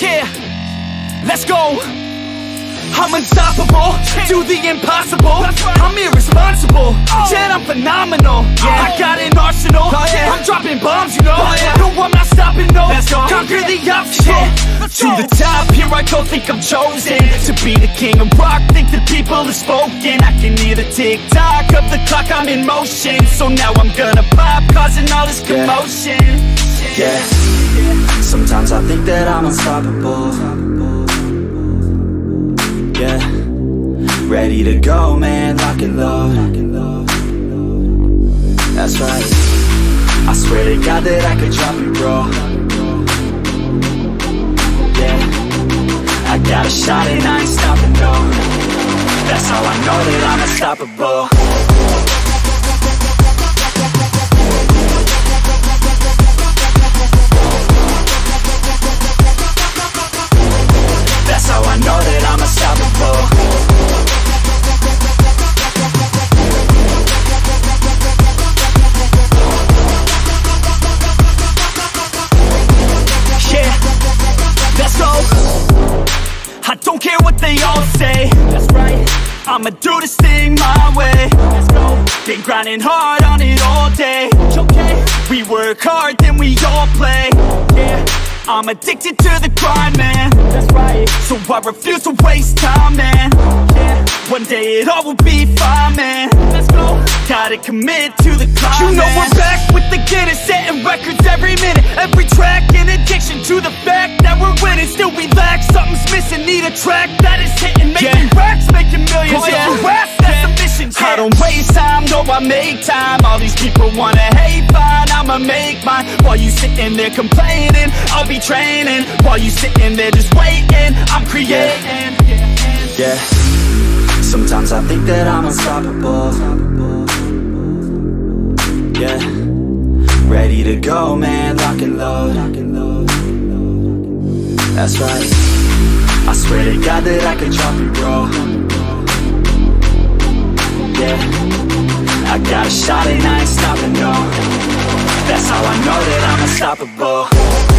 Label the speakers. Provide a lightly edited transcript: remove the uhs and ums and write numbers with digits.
Speaker 1: Yeah, let's go. I'm unstoppable, do the impossible. I'm irresponsible, yet I'm phenomenal. I got an arsenal, I'm dropping bombs, you know. No, I'm not stopping, no. Conquer the obstacle. To the top, here I go, think I'm chosen to be the king of rock, think the people have spoken. I can hear the tick-tock of the clock, I'm in motion. So now I'm gonna pop, causing all this commotion.
Speaker 2: Yeah, sometimes I think that I'm unstoppable. Yeah, ready to go, man, lock and load. That's right, I swear to God that I could drop it, bro. Yeah, I got a shot and I ain't stopping, no. That's how I know that I'm unstoppable. That's how I know that I'm unstoppable. Yeah, let's go. I don't care what they all say. That's right, I'ma do this thing my way. Let's go. Been grinding hard on it all day. Okay, we work hard, then we all play. Yeah, I'm addicted to the grind, man. That's right, so I refuse to waste time, man. Yeah, one day it all will be fine, man. Let's go. Gotta commit to the climb. You know we're back with the Guinness, setting records every minute, every track. In addiction to the fact that we're winning, still we lack, something's missing. Need a track that is hitting, making racks, making millions. That's the mission. I don't waste time, no, I make time. All these people wanna hate, fine, I'ma make mine. While you sitting there complaining, I'll be training. While you sitting there just waiting, I'm creating. Yeah, sometimes I think that I'm unstoppable. Yeah, ready to go, man, lock and load. That's right, I swear to God that I could drop it, bro. Yeah, I got a shot and I ain't stopping, no. That's how I know that I'm unstoppable.